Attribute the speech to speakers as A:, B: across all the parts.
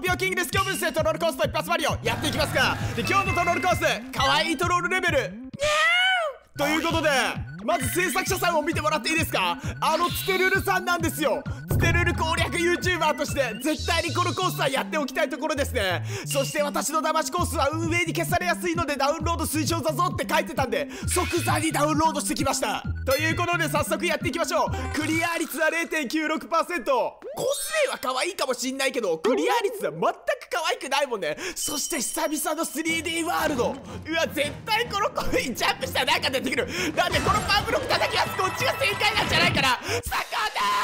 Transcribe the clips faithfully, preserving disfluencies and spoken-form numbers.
A: ピオキングです。今日もですね、トロールコースと一発マリオやっていきますが、で今日のトロールコース、かわいいトロールレベルにゃーということで、まず制作者さんを見てもらっていいですか。あのツテルルさんなんですよ。ツテルル攻略 YouTuber として絶対にこのコースはやっておきたいところですね。そして私の騙しコースは運営に消されやすいのでダウンロード推奨だぞって書いてたんで、即座にダウンロードしてきました。ということで早速やっていきましょう。クリア率は れいてんきゅうろくパーセント。コスメは可愛いかもしんないけど、クリア率は全く可愛くないもんね。そして久々の スリーディー ワールド。うわ、絶対このコインジャンプしたらなんか出てくる。なんでこのパンブロック叩きます。こっちが正解なんじゃないかな。サカ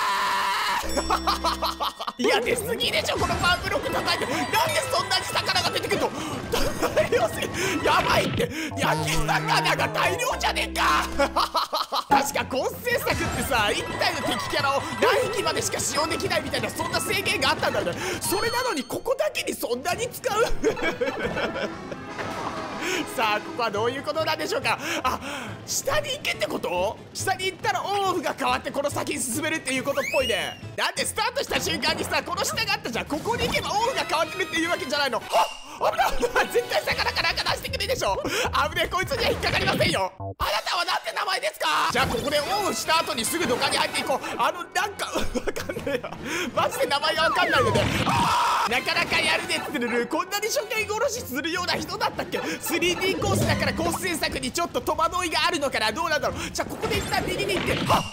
A: だーいや、出すぎでしょこのパンブロック叩いて。なんでそんなに魚が出てくるの。大量すぎ、やばいって。焼き魚が大量じゃねえか確か今世作ってさ、いったいの敵キャラを何匹までしか使用できないみたいな、そんな制限があったんだよね。それなのにここだけにそんなに使うさあ、ここはどういうことなんでしょうか。あ、下に行けってこと。下に行ったらオンオフが変わってこの先に進めるっていうことっぽいね。だってスタートした瞬間にさ、この下があったじゃん。ここに行けばオンオフが変わってるっていうわけじゃないの。はっ、危ない危ない。絶対魚かなんか出してくれでしょ。危ねえ、こいつには引っかかりませんよ。あなたはなんて名前ですか。じゃあここでオンオフした後にすぐ土管に入っていこう。あのなんかわかんねえよ、マジで名前がわかんないので。あー、なかなかやるねってるる。こんなに初見殺しするような人だったっけ。 スリーディー コースだからコース制作にちょっと戸惑いがあるのかな。どうなんだろう。じゃあここで一旦右に行って、はっ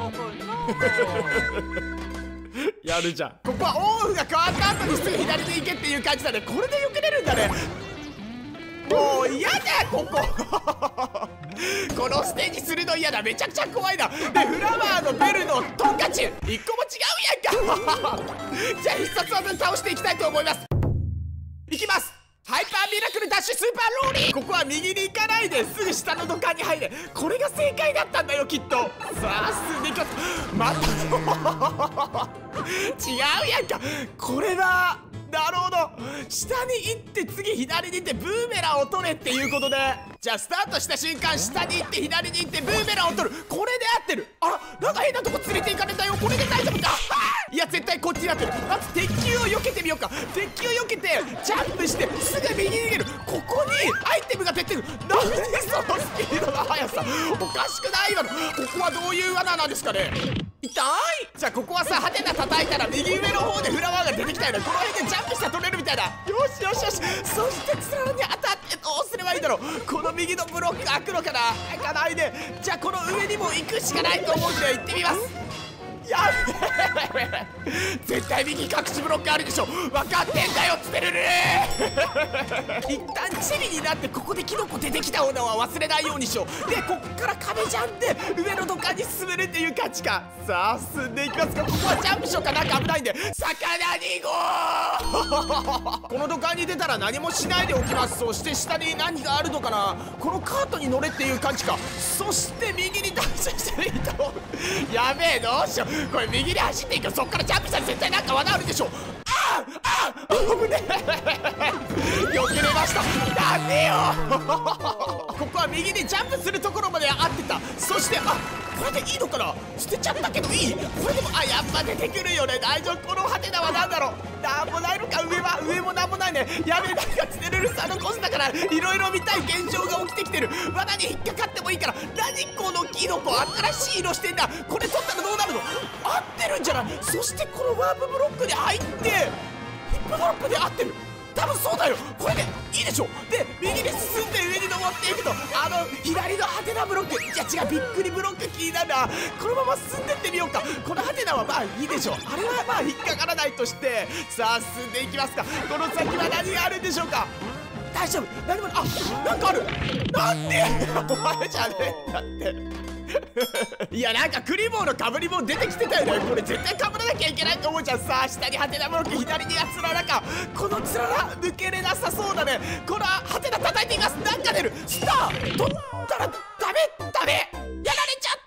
A: やるじゃん。ここはオンオフが変わった後にすぐ左に行けっていう感じだね。これで避けれるんだね。もう嫌だこここのステージするの嫌だ。めちゃくちゃ怖いな。でフラワーのベルのトンカチ一個も違うやんかじゃあ必殺技で倒していきたいと思います。いきます。ハイパーミラクルダッシュスーパーローリー。ここは右に行かないですぐ下の土管に入れ。これが正解だったんだよきっと。さあ進んでいきます。また違うやんか。これだ。なるほど。下に行って次左に行ってブーメランを取れっていうことで、じゃあスタートした瞬間下に行って左に行ってブーメランを取る。これで合ってる。あら、なんか変なとこ連れて行かれたよ。これで大丈夫か。いや絶対こっちになってる。まず鉄球を避けてみようか。鉄球を避けてジャンプしてすぐ右に逃げる。ここにアイテムが出てる。何そのスピードの速さ、おかしくない今の。ここはどういう罠なんですかね。痛い。じゃあここはさ、ハテナ叩いたら右上の方でフラワーが出てきたよね。この辺でジャンプしたら取れるみたいな。よしよしよし。そしてつららに当たってどうすればいいだろう。この右のブロック開くのかな。開かないで。じゃあこの上にも行くしかないと思うんで行ってみます。やべえ絶対右隠しブロックあるでしょ。分かってんだよつてるる一旦チリになってここでキノコ出てきたのは忘れないようにしよう。でこっから壁ジャンで上の土管に進めるっていう感じか。さあ進んでいきますが、ここはジャンプしようかなんか危ないんで魚に行こうこの土管に出たら何もしないでおきます。そして下に何があるのかな。このカートに乗れっていう感じか。そして右にダッシュしていいと思う。やべえ、どうしよう。これ右に走っていくよ。そっからジャンプしたら絶対なんか罠あるでしょ。あああ危ねえよけれました。なんでよここは右にジャンプするところまで合ってた。そしてあ、これでいいのかな。捨てちゃったけどいい。これでもあ、やっぱ出てくるよね。大丈夫。このハテナは何だろう。なんもないのか。上は上もなんもないね。やべえ、なんかツネルルさんのコスだからいろいろ見たい現象が起きてきてる。罠に引っかかってもいいから。何このキノコ新しい色してんだ。これ取ったらどうなるの。合ってるんじゃない。そしてこのワープブロックに入ってヒップドロップで合ってる。多分そうだよ。これでいいでしょ。で右に進んで上に登っていくとあの左のハテナブロック、いや違うびっくりブロック気になるな。このまま進んでってみようか。このハテナはまあいいでしょう。あれはまあ引っかからないとして、さあ進んでいきますか。この先は何があるんでしょうか。大丈夫。何も、あ、なんかある。なんでお前じゃねえんだっていやなんかクリボーのかぶりも出てきてたよね。これ絶対かぶらなきゃいけないと思うじゃん。さあ下にハテナブロック、左にはつららか。このつらら抜けれなさそうだね。このハテナ叩いています。なんか出る。スター取ったらダメダメやられちゃったね。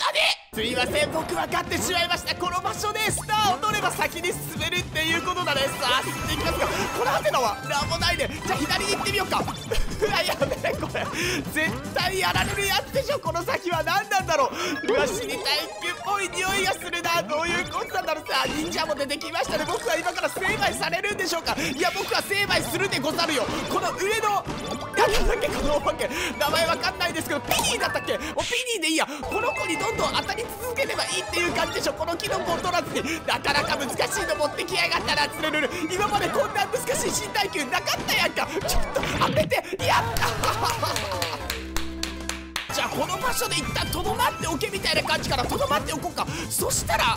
A: すいません、僕分かってしまいました。この場所でスターを取れば先に進めるっていうことだね。さあ進んでいきますか。このハテナはなんもないね。じゃあ左に行ってみようか。うわやべえ、これ絶対やられるやつでしょ。この先は何なんだろう。うわ死にたいっぽい匂いがするな。どういうことなんだろう。さあ忍者も出てきましたね。僕は今から成敗されるんでしょうか。いや僕は成敗するでござるよ。この上のなんだっけ、このお化け名前わかんないですけど、ピニーだったっけ。もうピニーでいいや。この子にどんどん当たり続ければいいっていう感じでしょ。このキノコを取らずになかなか難しいの持ってきやがったな。つれるる今までこんな難しい新耐久なかったやんか。ちょっと当ててやったじゃあこの場所で一旦とどまっておけみたいな感じからとどまっておこうか。そしたら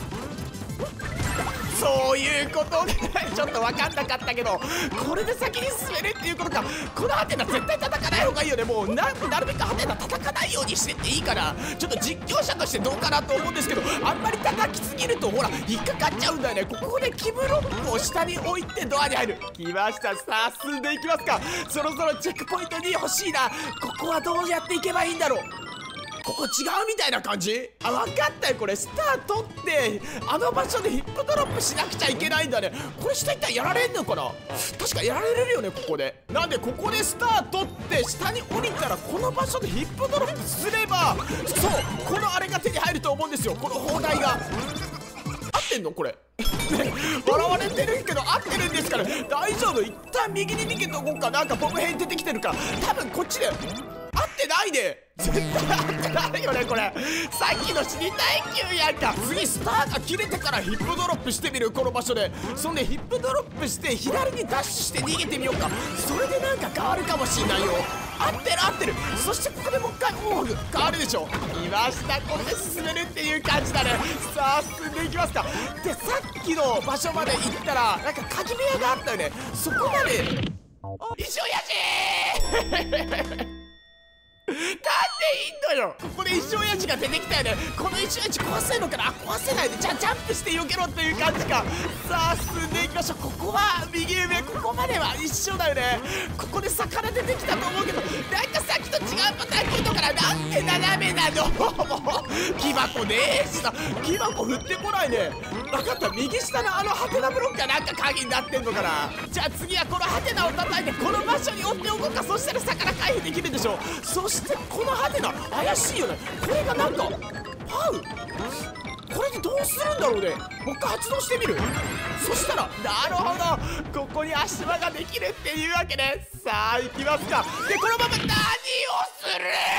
A: そういうことねちょっと分かんなかったけど、これで先に進めるっていうことか。このハテナ絶対叩かない方がいいよね。もう な, なるべくハテナ叩かないようにしてっていいから、ちょっと実況者としてどうかなと思うんですけど、あんまり叩きすぎるとほら引っかかっちゃうんだよね。ここでキブロックを下に置いてドアに入る。来ました。さあ進んでいきますか。そろそろチェックポイントに欲しいな。ここはどうやっていけばいいんだろう。ここ違うみたいな感じ。あ、分かったよ。これスター取ってあの場所でヒップドロップしなくちゃいけないんだね。これ下一体やられんのかな。確かやられるよねここで。なんでここでスター取って下に降りたらこの場所でヒップドロップすれば、そうこのあれが手に入ると思うんですよ。この砲台が合ってんのこれね、笑われてるけど合ってるんですから大丈夫。一旦右に逃げておこうか。なんかボム兵出てきてるから多分こっちで合ってないで。絶対合ってないよねこれ。さっきの死にたい級やんか。次スターが切れてからヒップドロップしてみる。この場所でそんでヒップドロップして左にダッシュして逃げてみようか。それでなんか変わるかもしんないよ。合ってる合ってる。そしてここでもう一回オーグ変わるでしょ。いました。これで進めるっていう感じだね。さあ進んでいきますか。でさっきの場所まで行ったらなんか鍵部屋があったよね。そこまで石親父なんでいいんのよ。ここで石親父が出てきたよね。この石親父壊せるのかな。壊せないで。じゃあジャンプして避けろっていう感じか。さあ進んでいきましょう。ここは右上、ここまでは一緒だよね。ここで魚出てきたと思うけどなんかさっきと違うパターン来るのからなんで斜めなのもう木箱ねえしさ。木箱振ってこないね。分かった。右下のあのハテナブロックがなんか鍵になってんのかな。じゃあ次はこのハテナを叩いてこの場所に追っておこうか。そしたら魚回避できるでしょ。そしてこのハテナ怪しいよね。これがなんかパウこれでどうするんだろうね。もう一回発動してみる。そしたらなるほどここに足場ができるっていうわけね。さあ行きますか。でこのまま何をす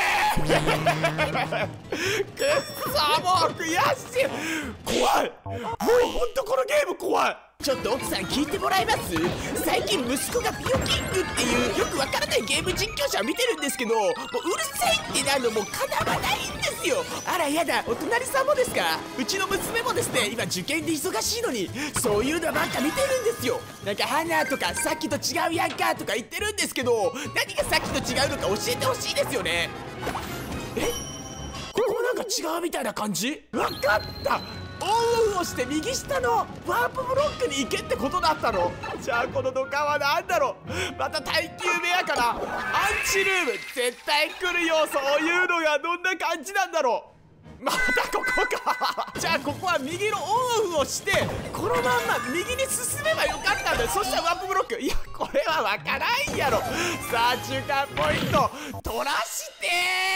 A: るくっそもう悔しい。怖い。もうほんとこのゲーム怖い。ちょっと奥さん聞いてもらえます？最近息子がピヨキングっていうよくわからないゲーム実況者を見てるんですけど、もううるさいってなるのもうかなわないんですよ。あらやだ。お隣さんもですか？うちの娘もですね今受験で忙しいのにそういうのばっか見てるんですよ。なんか花とかさっきと違うやんかとか言ってるんですけど、何がさっきと違うのか教えてほしいですよね。えここなんか違うみたいな感じ。わかった。オンオフをして右下のワープブロックに行けってことだったの。じゃあこの土管は何だろう。また耐久部屋かな。アンチルーム絶対来るよ。そういうのがどんな感じなんだろう。またここかじゃあここは右のオンオフをしてこのまんま右に進めばよかったんだよ。そしたらワープブロック。いやこれはわからんやろ。さあ中間ポイント取らして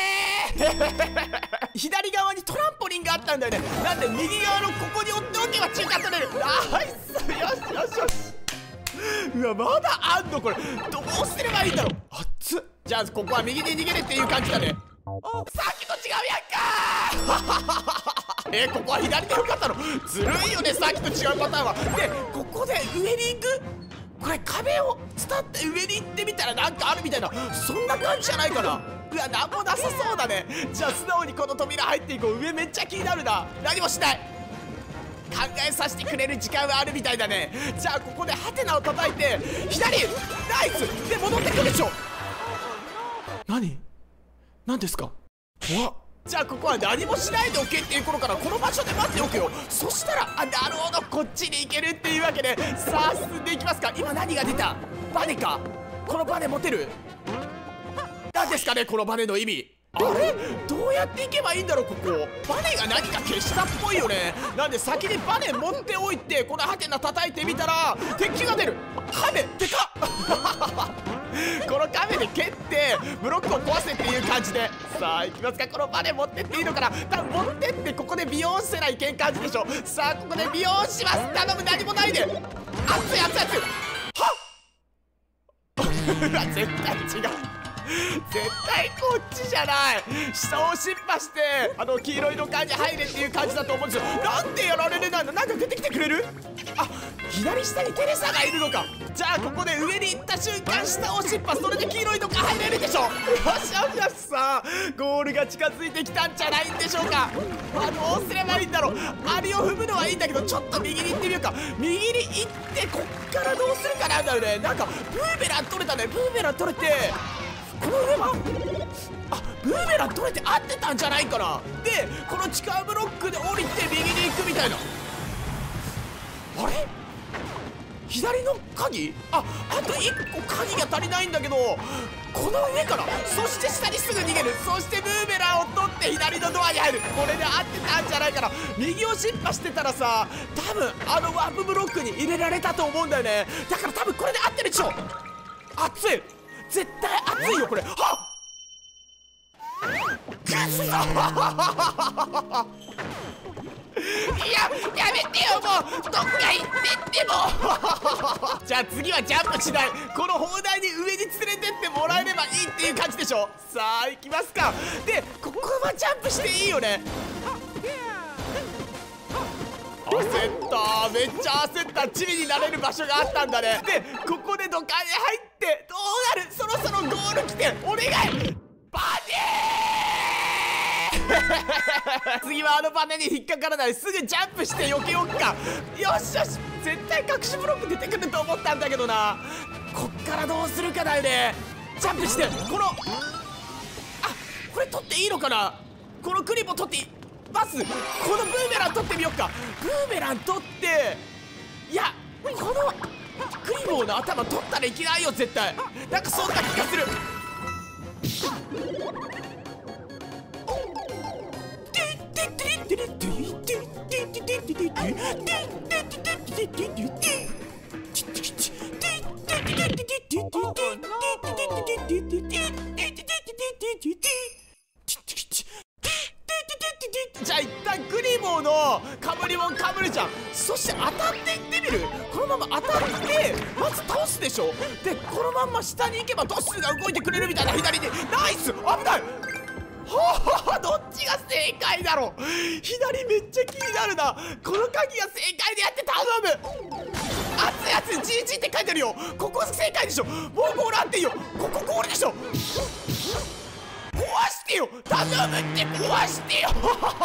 A: 左側にトランポリンがあったんだよね。なんで右側のここに追っておけば中間取れる。ナイス。よしよしよし。うわまだあんのこれ。どうすればいいんだろう。熱っ。じゃあここは右に逃げるっていう感じだね。さっきと違うやんかえここは左でよかったの。ずるいよねさっきと違うパターンは。でここでウエリングこれ壁を伝って上に行ってみたらなんかあるみたいなそんな感じじゃないかな。うわなんもなさそうだね。じゃあ素直にこの扉入っていこう。上めっちゃ気になるな。何もしない。考えさせてくれる時間はあるみたいだね。じゃあここでハテナを叩いて左ナイスで戻ってくるでしょ。何何ですか。怖っ。じゃあここは何もしないでおけっていう頃からこの場所で待っておくよ。そしたらあなるほどこっちに行けるっていうわけで、さあ進んでいきますか。今何が出た。バネか。このバネ持てる。何ですかねこのバネの意味。 あれどうやって行けばいいんだろうここ。バネが何か消したっぽいよね。なんで先にバネ持っておいてこのハテナ叩いてみたら鉄球が出る。カメでかっこのカメで蹴ってブロックを壊せっていう感じで。さあ行きますか。このバネ持ってっていいのかな。多分持ってってここでビヨーンせないけん感じでしょ。さあここでビヨーンします。頼む何もないで。熱い熱い熱い。はっ絶対違う。絶対こっちじゃない。下をシッパしてあの黄色いの間に入れっていう感じだと思うんですよ。なんでやられるなんだ。なんか出てきてくれる。あ左下にテレサがいるのか。じゃあここで上に行った瞬間下をシッパ、それで黄色いの間入れるでしょ。よしよしよし。さあゴールが近づいてきたんじゃないんでしょうか。あどうすればいいんだろう。あれを踏むのはいいんだけどちょっと右に行ってみようか。右に行ってこっからどうするかなんだよね。なんかブーメラン取れたね。ブーメラン取れてこの上はあブーメラン取れて合ってたんじゃないかな。でこの地下ブロックで降りて右に行くみたいな。あれ左の鍵ああといっこ鍵が足りないんだけどこの上からそして下にすぐ逃げる。そしてブーメランを取って左のドアに入る。これで合ってたんじゃないかな。右をシッパしてたらさ多分あのワープブロックに入れられたと思うんだよね。だから多分これで合ってるでしょ。熱い絶対熱いよこれ。はっくそいややめてよもうどっか行ってってもじゃあ次はジャンプしない。この砲台に上に連れてってもらえればいいっていう感じでしょ。さあ行きますか。でここはジャンプしていいよね。焦っためっちゃ焦った。チリになれる場所があったんだね。でここで土管に入ってどうなる。そろそろゴール来てお願いバネー次はあのバネに引っかからない。すぐジャンプして避けよっか。よしよし絶対隠しブロック出てくると思ったんだけどな。こっからどうするかだよね。ジャンプしてこのあこれ取っていいのかな。このクリボ取っていいまずこのブーメラン取ってみよっか。ブーメラン取っていやこのクリボーの頭取ったらいけないよ絶対。なんかそんな気がする。じゃあ一旦クリボーのかぶりもんかぶるじゃん。そして当たっていってみる。このまま当たってまず倒すでしょ。でこのまんま下に行けばドッスが動いてくれるみたいな。左にナイス危ない。はあどっちが正解だろう。左めっちゃ気になるな。この鍵が正解でやって頼む。熱い熱い ジージー って書いてるよ。ここ正解でしょ。もうゴールあっていいよ。ここゴールでしょ。壊してよ頼むって壊してよ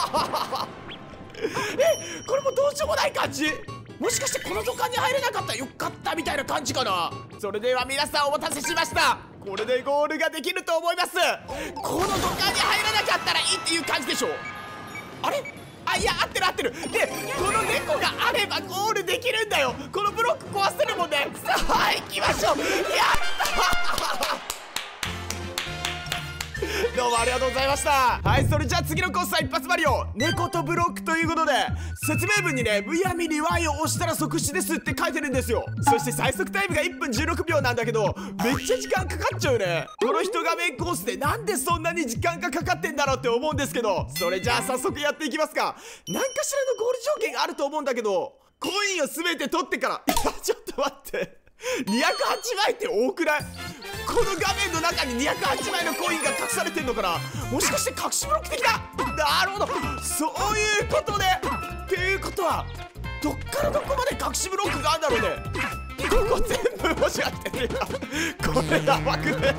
A: えこれもどうしようもない感じ。もしかしてこの土管に入れなかったらよかったみたいな感じかな。それでは皆さんお待たせしました。これでゴールができると思います。この土管に入らなかったらいいっていう感じでしょ。あれあいや合ってる合ってる。でこの猫があればゴールできるんだよ。このブロック壊せるもんね。さあ行きましょう。やったどうもありがとうございました。はい、それじゃあ次のコースは一発マリオ猫とブロックということで、説明文にねむやみに ワイ を押したら即死ですって書いてるんですよ。そして最速タイムがいっぷんじゅうろくびょうなんだけど、めっちゃ時間かかっちゃうよね。この一画面コースでなんでそんなに時間がかかってんだろうって思うんですけど、それじゃあ早速やっていきますか。何かしらのゴール条件があると思うんだけど、コインを全て取ってからいやちょっと待ってにひゃくはちまいって多くない？この画面の中ににひゃくはちまいのコインが隠されてんのかな。もしかして隠しブロック的だ。なるほどそういうことで、っていうことはどっからどこまで隠しブロックがあるんだろうね。ここ全部もしかしてるよこれやばくね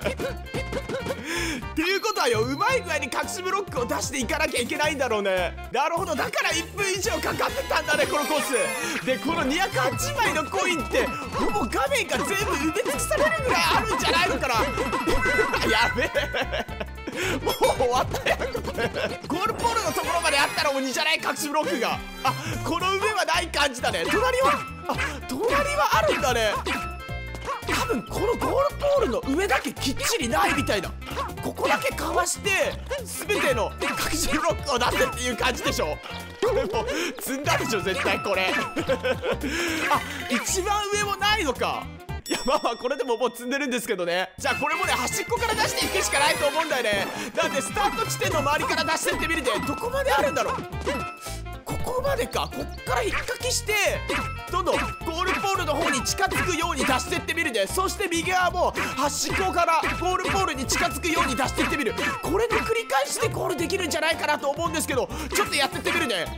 A: っていうことはよ、うまい具合に隠しブロックを出していかなきゃいけないんだろうね。なるほど、だからいっぷん以上かかってたんだねこのコースで。このにひゃくはちまいのコインってほぼ画面が全部埋め尽くされるぐらいあるんじゃないのかなやべえもう終わったやんこれ。ゴールポールのところまであったら鬼じゃない、隠しブロックが。あ、この上はない感じだね。隣はあ隣はあるんだね。多分このゴールポールの上だけきっちりないみたいな。ここだけかわして全ての隠しブロックを出せっていう感じでしょ。これもう積んだでしょ絶対これあ、一番上もないのか。いやまあまあこれでももう積んでるんですけどね。じゃあこれもね端っこから出していくしかないと思うんだよね。なんでスタート地点の周りから出してってみるで、どこまであるんだろう。ここまでか。こっから引っかきしてどんどんゴールポールの方に近づくように出してってみるで、そして右側も端っこからゴールポールに近づくように出してってみる。これの繰り返しでゴールできるんじゃないかなと思うんですけど、ちょっとやってってみるね。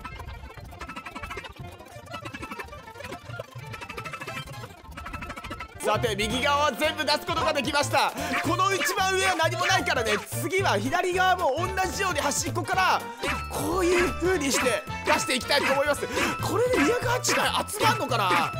A: さて右側は全部出すことができました。この一番上は何もないからね、次は左側も同じように端っこからこういう風にして出していきたいと思います。これでにひゃくはちまい集まんのかな。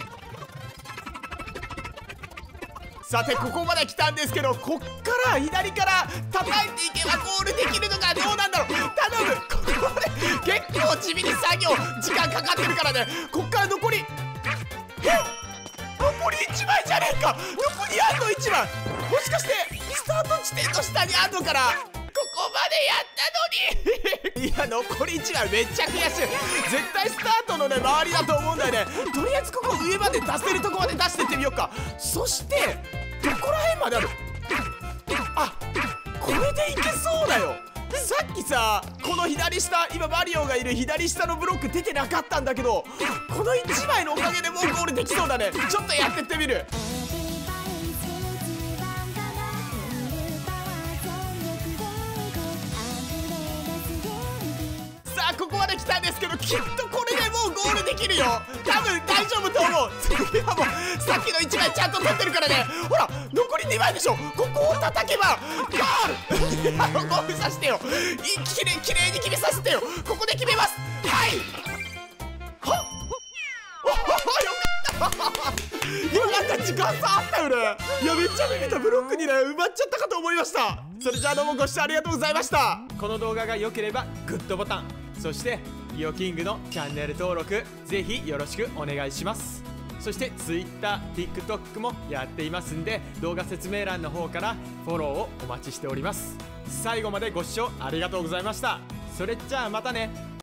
A: さてここまで来たんですけど、こっから左から叩いていけばゴールできるのかどうなんだろう。頼む、ここまで結構地味に作業時間かかってるからね。こっから残り残りいちまいじゃねえか。残りあんのいちまい、もしかしてスタート地点の下にあんのかな。ここまでやったのにいや残りいちまいめっちゃ悔しい。絶対スタートのね周りだと思うんだよね。とりあえずここ上まで出せるとこまで出してってみようか。そしてどこら辺まである。あ、これでいけそうだよ。さっきさこの左下、今マリオがいる左下のブロック出てなかったんだけど、このいちまいのおかげでもうゴールできそうだね。ちょっとやってってみる。さあここまで来たんですけど、きっとこれでもうゴールできるよ。多分大丈夫と思う。次はもうさっきのいちまいちゃんと取ってるからね。ほら残りにまいでしょ。ここを叩けばゴールゴールさせてよ。いきれいきれいに決めさせてよ。ここで決めます。はい、はっおよかった今なんか時間差あったよね。いやめっちゃビビった。ブロックにね埋まっちゃったかと思いました。それじゃあどうもご視聴ありがとうございました。この動画が良ければグッドボタン、そしてリオキングのチャンネル登録ぜひよろしくお願いします。そして Twitter、TikTok もやっていますんで、動画説明欄の方からフォローをお待ちしております。最後までご視聴ありがとうございました。それじゃあまたね。